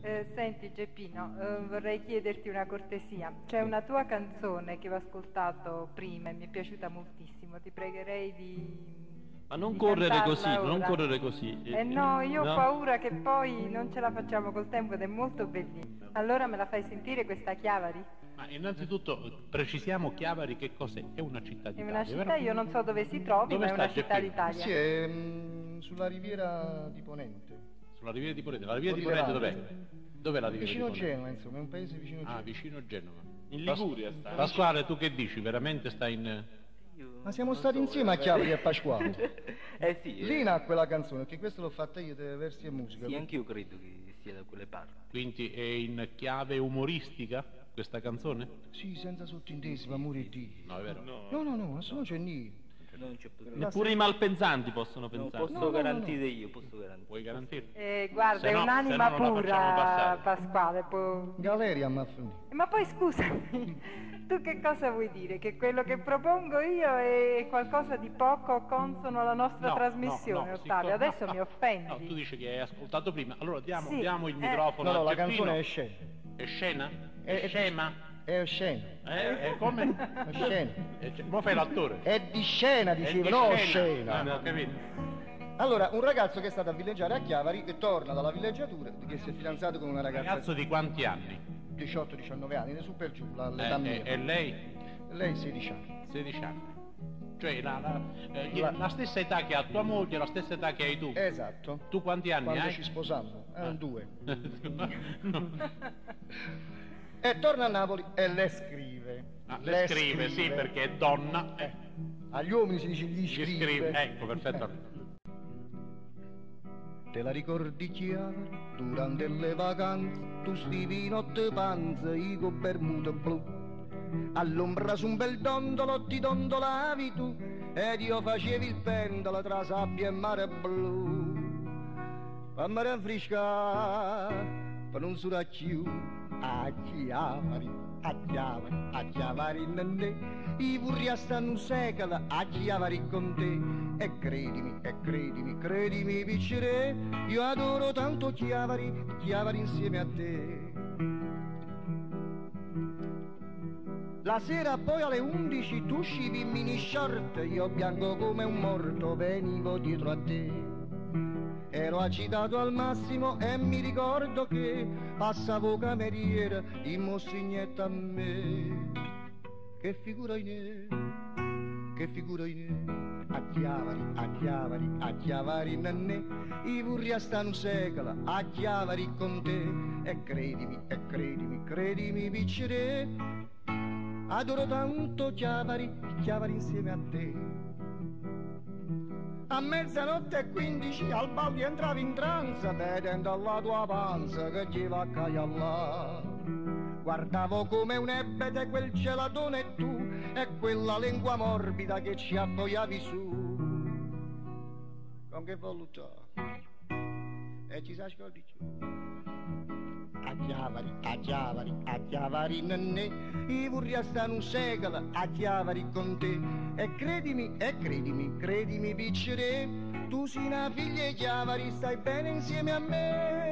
Senti Geppino, vorrei chiederti una cortesia. C'è una tua canzone che ho ascoltato prima e mi è piaciuta moltissimo. Ti pregherei di... Ma non correre così, ora. non correre così. No, io ho paura che poi non ce la facciamo col tempo ed è molto bellissima. Allora me la fai sentire questa Chiavari? Ma innanzitutto precisiamo Chiavari che cos'è? È una città d'Italia. È una città, vero? io non so dove si trovi, Dove ma è una sta città Geppino? d'Italia. Sì, è sulla riviera di Ponente. Sulla riviera di Ponente. La riviera di Ponente dov'è? Dov'è la riviera Vicino di Ponente? Genova, insomma, è un paese vicino Genova. Ah, vicino Genova. In Liguria sta. Pasquale, tu che dici? Veramente stai in... Ma siamo stati insieme a Chiavari e a Pasquale. Sì. Lì nacque la canzone, che questo l'ho fatta io, dei versi e musica. Sì, anch'io credo che sia da quelle parti. Quindi è in chiave umoristica questa canzone? Sì, senza sottintesi, per amore di Dio. No, è vero? No, adesso non c'è niente. Non c'è più. Neppure i malpensanti possono Non pensare. posso garantire io, posso garantire. Puoi garantire? Guarda, Se è no- un'anima se no non la pura, facciamo passare. Pasquale. Galeria mi ha finito. Ma poi scusami, tu che cosa vuoi dire? Che quello che propongo io è qualcosa di poco consono alla nostra No, trasmissione, no, Ottavio? siccome- Adesso mi offendi. No, tu dici che hai ascoltato prima. Allora Sì, diamo il microfono No, a la Geppino. canzone è scena. È scena? È- È scema? È scena. È come? È scena. Mo fai l'attore. È di scena, È dicevo, di no scena. scena. Ho capito. Allora, un ragazzo che è stato a villeggiare a Chiavari e torna dalla villeggiatura, che si è fidanzato con una ragazza Ragazzo di quanti anni? di 18-19 anni, ne su per giù, l'età mia. E lei? Lei 16 anni. 16 anni. Cioè la stessa età che ha tua moglie, la stessa età che hai tu. Esatto. Tu quanti anni Quando hai? ci sposammo, erano due. No. E torna a Napoli e le scrive. Ah, le scrive, sì, perché è donna. Agli uomini si dice gli Ci scrive. scrive. Ecco, perfetto. Te la ricordi Chiavari? Durante le vacanze tu stivi notte panza, io con bermuda blu. All'ombra su un bel dondolo ti dondolavi tu ed io facevi il pendolo tra sabbia e mare blu. Fammi rinfrescare per non suracchiù a Chiavari, a Chiavari, a Chiavari nannè. I vorrei stare un secolo a Chiavari con te. E credimi, piccere, io adoro tanto Chiavari, Chiavari insieme a te. La sera poi alle 11 tu uscivi in mini short, io bianco come un morto venivo dietro a te. Ero agitato al massimo e mi ricordo che passavo cameriera in mossignetta a me. Che figura in a Chiavari nannè. I vorrei stare un secolo a Chiavari con te. E credimi piccere, adoro tanto Chiavari, Chiavari insieme a te. A mezzanotte e 15 al ballo entravi in tranza, vedendo alla tua panza che ti va a cagliare. Guardavo come un ebete quel gelatone e tu, e quella lingua morbida che ci appoggiavi su. Con che voluttà, e ci si ascolti più. A Chiavari nannè, io vorrei stare un secolo a Chiavari con te. E credimi piccere, tu sei una figlia di Chiavari, stai bene insieme a me.